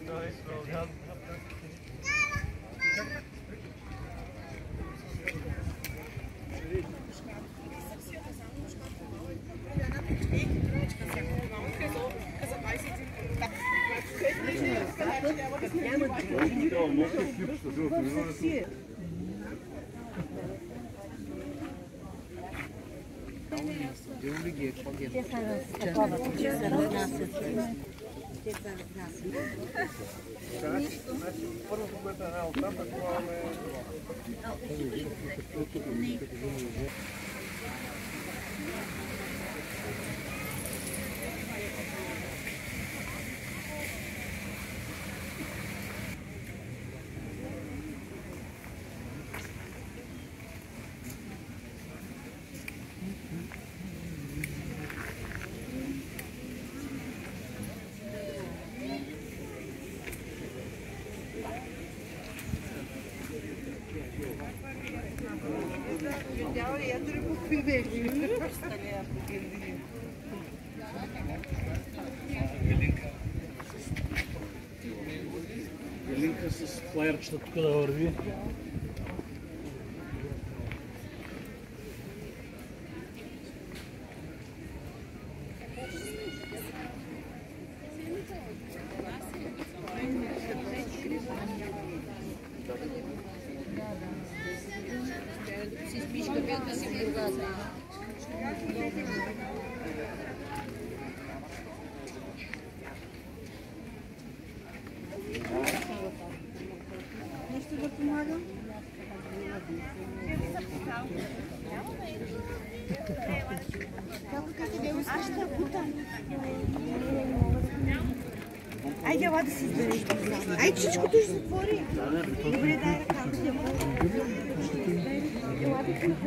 Елинка с флаерчета тук да върви. Нещо да помагам? Айде, ела да си избереш. Ай, всичкото ще затвори. Добре, дай ръка. Ела да си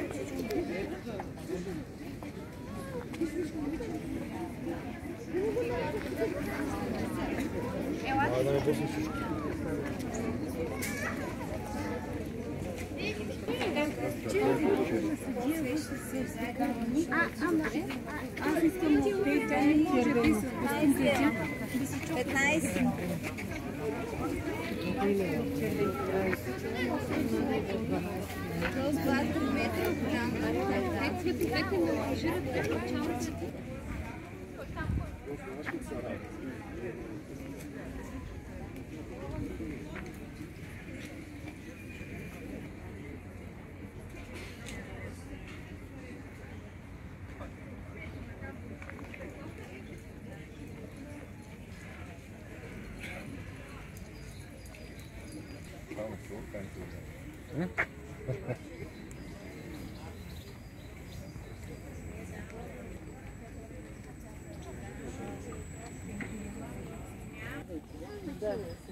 Аз искам от тези, тя не може би с 15. Този 2 метра голям. Как цветовете не лъжират като чалците? Да.